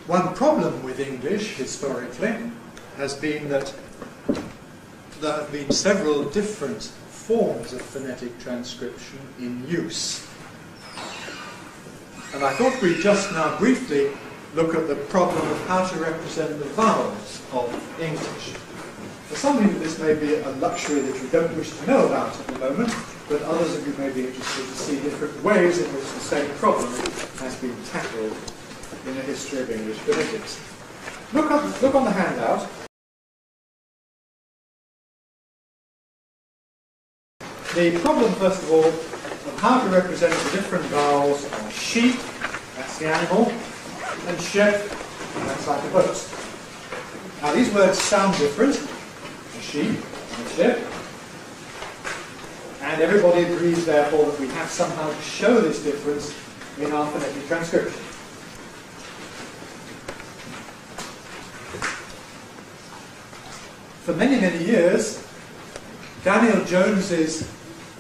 One problem with English, historically, has been that there have been several different forms of phonetic transcription in use. And I thought we'd just now briefly look at the problem of how to represent the vowels of English. For some of you, this may be a luxury that you don't wish to know about at the moment, but others of you may be interested to see different ways in which the same problem has been tackled in the history of English phonetics. Look on the handout. The problem, first of all, of how to represent the different vowels are sheep, that's the animal, and ship, that's like a boat. Now these words sound different, a sheep and a ship, and everybody agrees therefore that we have somehow to show this difference in our phonetic transcription. For many, many years, Daniel Jones's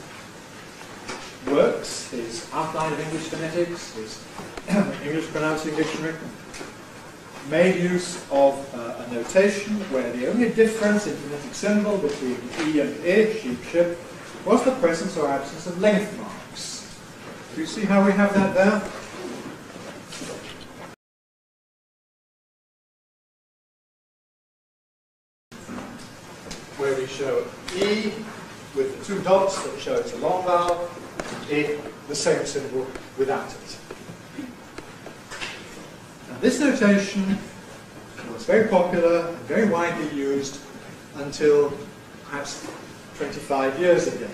works, his Outline of English Phonetics, his English Pronouncing Dictionary, made use of a notation where the only difference in phonetic symbol between E and I, sheep, ship, was the presence or absence of length marks. Do you see how we have that there? Where we show E with the two dots that show it's a long vowel, I, the same symbol without it. Now this notation was very popular and very widely used until perhaps 25 years ago.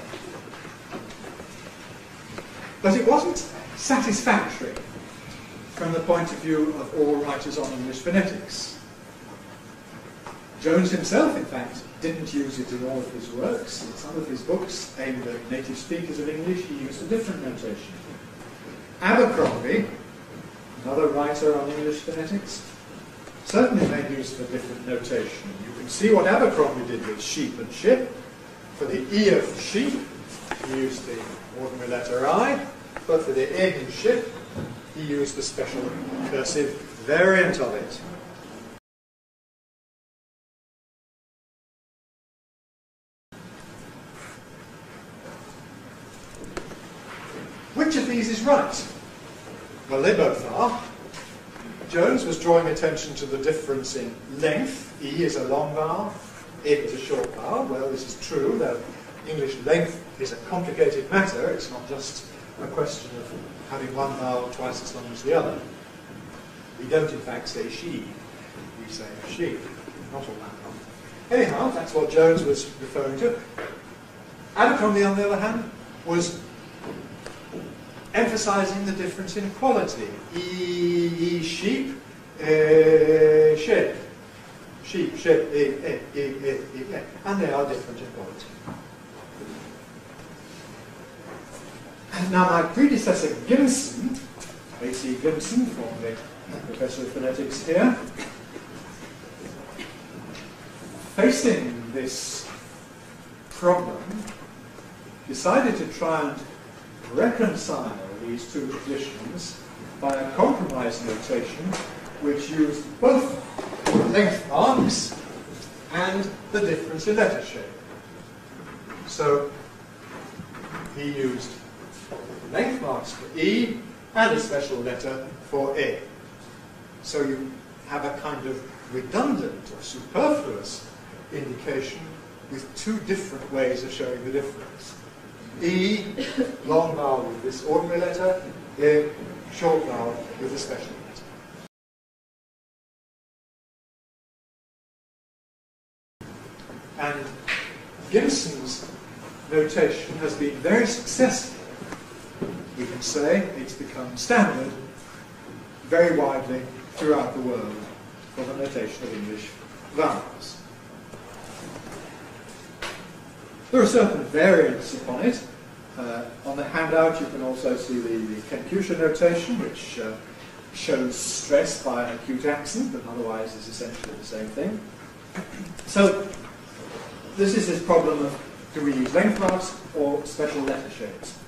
But it wasn't satisfactory from the point of view of all writers on English phonetics. Jones himself, in fact, didn't use it in all of his works. In some of his books aimed at native speakers of English, he used a different notation. Abercrombie, another writer on English phonetics, certainly made use of a different notation. You can see what Abercrombie did with sheep and ship. For the E of sheep, he used the ordinary letter I, but for the I in ship, he used the special cursive variant of it. Which of these is right? Well, they both are. Jones was drawing attention to the difference in length. E is a long vowel, I is a short vowel. Well, this is true, though English length is a complicated matter. It's not just a question of having one vowel twice as long as the other. We don't, in fact, say she. We say she. Not all that long. Anyhow, that's what Jones was referring to. Abercrombie, on the other hand, was emphasizing the difference in quality. E, sheep, ship. Sheep, ship, and they are different in quality. Now, my predecessor Gimson, A.C. Gimson, formerly Professor of Phonetics here, facing this problem, decided to try and reconcile these two traditions by a compromise notation which used both length marks and the difference in letter shape. So he used length marks for E and a special letter for A. So you have a kind of redundant or superfluous indication with two different ways of showing the difference. E, long vowel with this ordinary letter, A, short vowel with a special letter. And Gimson's notation has been very successful. We can say it's become standard very widely throughout the world for the notation of English vowels. There are certain variants upon it. On the handout you can also see the Kenkusha notation, which shows stress by an acute accent, but otherwise is essentially the same thing. So this is this problem of do we use length marks or special letter shapes?